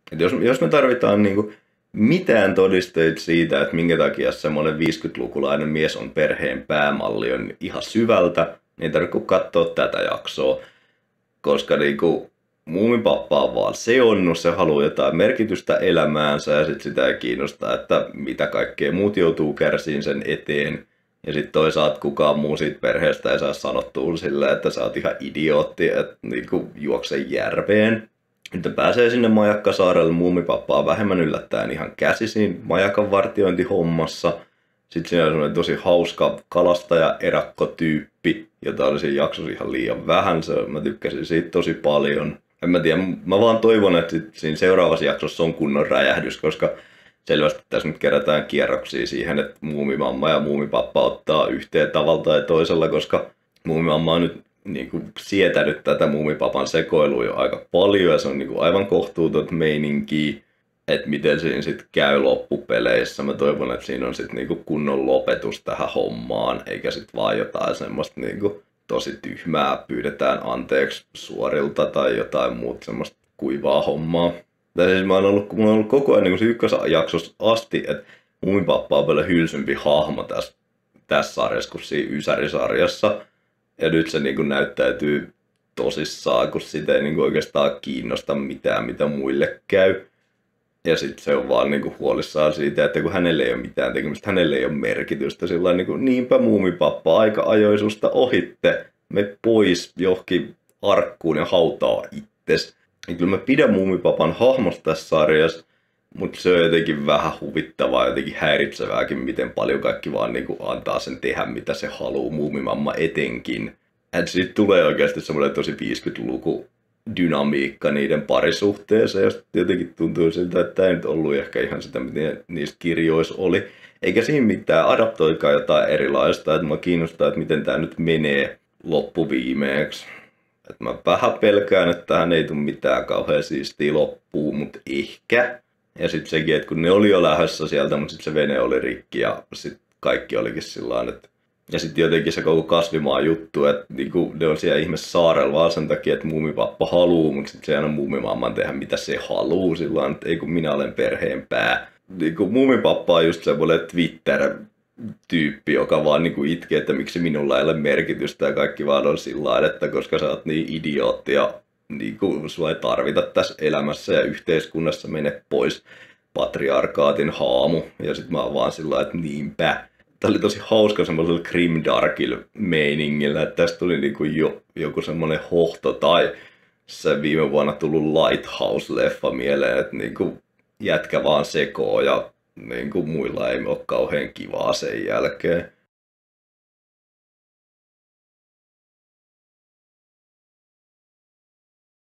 Et jos me tarvitaan niinku mitään todisteita siitä, että minkä takia semmoinen 50-lukulainen mies on perheen päämalli on ihan syvältä, niin ei tarvitse katsoa tätä jaksoa. Koska niinku Muumipappa on vaan seonnut, se haluaa jotain merkitystä elämäänsä ja sit sitä ei kiinnosta, että mitä kaikkea muut joutuu kärsiin sen eteen. Ja sitten toisaalta kukaan muu siitä perheestä ei saa sanottua silleen, että sä oot ihan idiootti, että niinku juokse järveen. Sitten pääsee sinne Majakkasaarelle, Muumipappa on vähemmän yllättäen ihan käsisin majakan vartiointihommassa. Sitten siinä on semmoinen tosi hauska kalastaja-erakkotyyppi, jota oli siinä jaksossa ihan liian vähän. Mä tykkäsin siitä tosi paljon. En mä tiedä, mä vaan toivon, että siinä seuraavassa jaksossa on kunnon räjähdys, koska selvästi tässä nyt kerätään kierroksia siihen, että Muumimamma ja Muumipappa ottaa yhteen tavalla tai toisella, koska Muumimamma on nyt niin kuin sietänyt tätä Muumipapan sekoilua jo aika paljon ja se on niin kuin aivan kohtuuton meininkiä, että miten siinä sitten käy loppupeleissä. Mä toivon, että siinä on sitten niinku kunnon lopetus tähän hommaan, eikä sitten vaan jotain semmoista niinku tosi tyhmää pyydetään anteeksi suorilta tai jotain muuta semmoista kuivaa hommaa. Tai siis mulla on ollut koko ajan niin ykkösjaksossa asti, että Muumipappa on paljon hylsympi hahmo tässä sarjassa kuin siinä Ysäri-sarjassa. Ja nyt se niinku näyttäytyy tosissaan, kun sitä ei niinku oikeastaan kiinnosta mitään, mitä muille käy. Ja sitten se on vaan niinku huolissaan siitä, että kun hänelle ei ole mitään tekemistä, hänelle ei ole merkitystä. Sillä niinku, niinpä Muumipappa aika ajoisusta ohitte, me pois johonkin arkkuun ja hautaa itses. Ja kyllä mä pidän Muumipapan hahmosta tässä sarjassa, mutta se on jotenkin vähän huvittavaa, jotenkin häiritsevääkin, miten paljon kaikki vaan niinku antaa sen tehdä, mitä se haluaa, Muumimamma etenkin. Et siitä tulee oikeasti semmoinen tosi 50-luku dynamiikka niiden parisuhteeseen, ja jotenkin tuntuu siltä, että tämä ei nyt ollut ehkä ihan sitä, mitä niistä kirjoissa oli. Eikä siinä mitään, adaptoikaa jotain erilaista, että mä kiinnostaa, että miten tämä nyt menee loppuviimeeksi. Että mä vähän pelkään, että tähän ei tule mitään kauhean siistiä loppuun, mutta ehkä. Ja sitten sekin, että kun ne oli jo lähdössä sieltä, mutta sitten se vene oli rikki ja sitten kaikki olikin sillain, että ja sitten jotenkin se koko kasvimaa juttu, että niinku, ne on siellä ihmeessä saarella vaan sen takia, että Muumipappa haluu, mutta sitten se ei aina Muumimamman tehdä mitä se haluu sillä että ei kun minä olen perheen pää. Niinku, Muumipappa on just semmoinen Twitter-tyyppi, joka vaan niinku itkee, että miksi minulla ei ole merkitystä ja kaikki vaan on sillä että koska sä oot niin idiootti ja niinku, sua ei tarvita tässä elämässä ja yhteiskunnassa, mene pois patriarkaatin haamu. Ja sitten mä oon vaan sillä että niinpä. Tämä oli tosi hauska semmoisella grimdarkilla meiningillä, että tästä tuli niinku joku semmoinen hohto tai se viime vuonna tullut Lighthouse-leffa mieleen, että niinku jätkä vaan sekoo ja niinku muilla ei ole kauhean kivaa sen jälkeen.